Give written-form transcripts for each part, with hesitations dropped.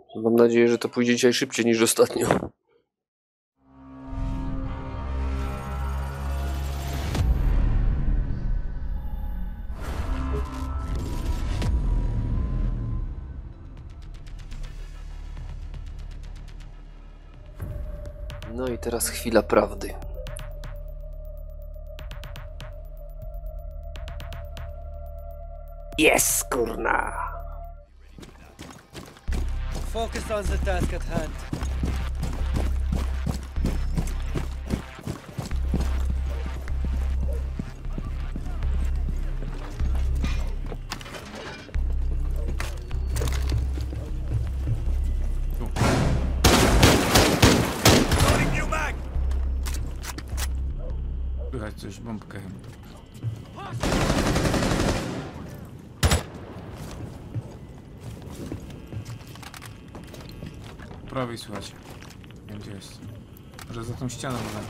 Mam nadzieję, że to pójdzie dzisiaj szybciej niż ostatnio. No i teraz chwila prawdy. Jest, kurna! Focus on the task at hand. Słychać coś, bombkę. Po prawej słuchajcie. Nie wiem gdzie jest. Może za tą ścianą nawet.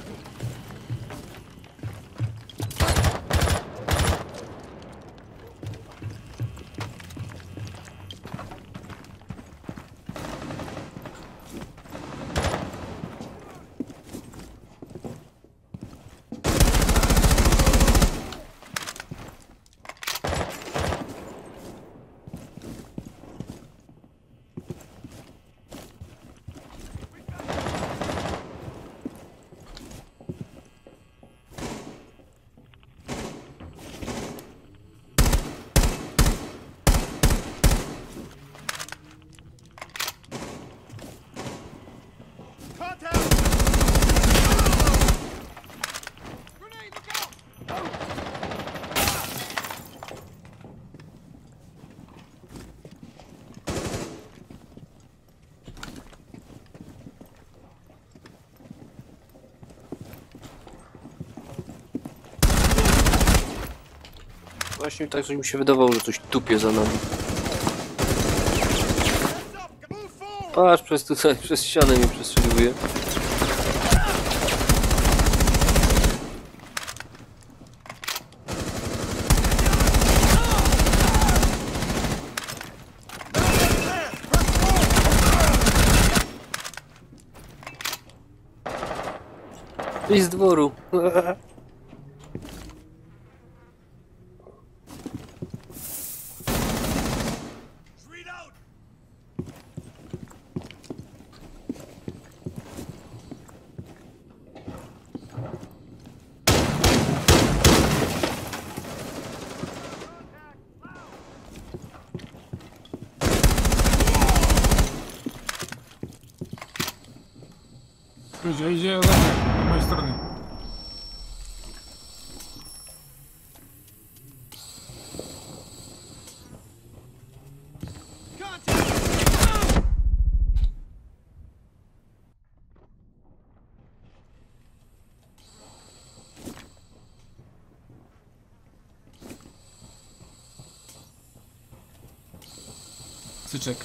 Właśnie tak coś mi się wydawało, że coś tupie za nami. Patrz, przez ścianę mi przestrzeliwuje. I z dworu. Idzie z mojej strony. Syczek.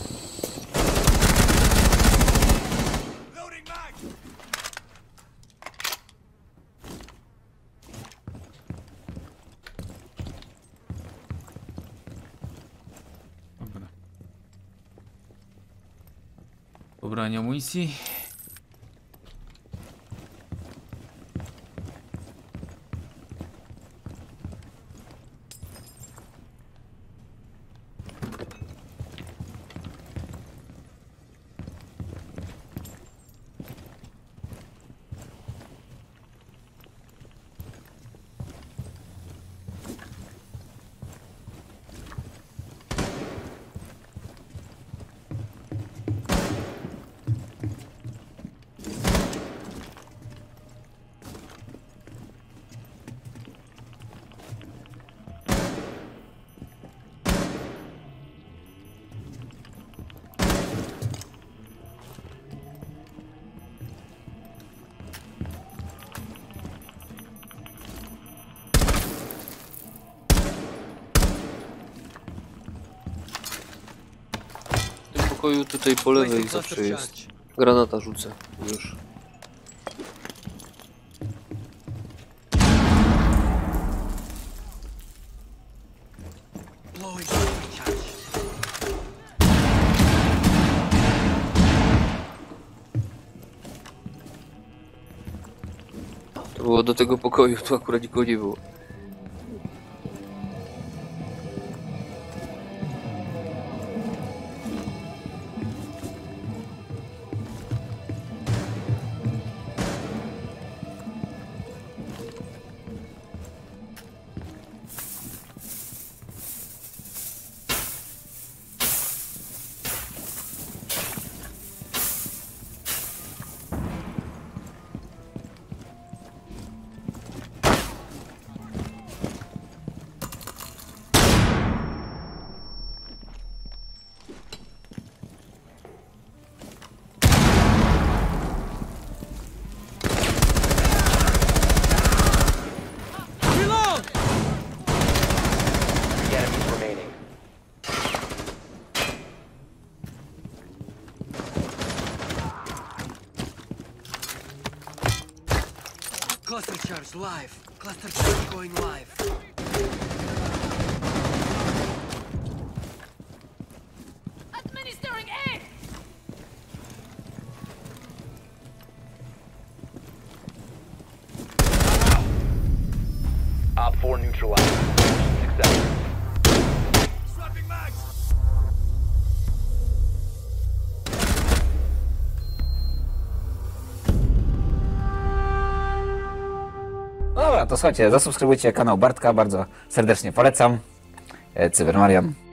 Dobra. Pobranie amunicji. W pokoju tutaj po lewej zawsze jest. Granata rzucę już. Bo do tego pokoju tu akurat nikogo nie było. Reload! 3 enemies remaining. Cluster charge live. Cluster charge going live. Administering aid! Op 4 neutralized. Successful. Swapping mags! No dobra, to słuchajcie, zasubskrybujcie kanał Bartka, bardzo serdecznie polecam. Cybermarian.